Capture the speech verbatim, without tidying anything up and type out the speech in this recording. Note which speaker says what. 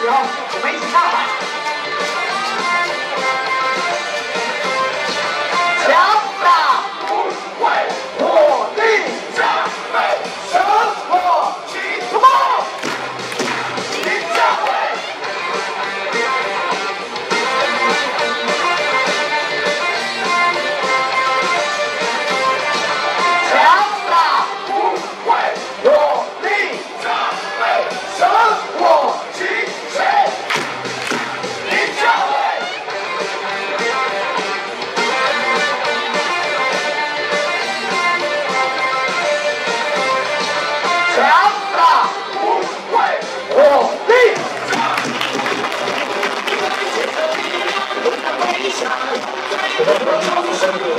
Speaker 1: 时候，我们一起呐喊。强大无畏，火力加倍，生活起步。林佳慧。强大无畏，火力加倍，生活起飞。林佳慧。强大无畏，火力加倍。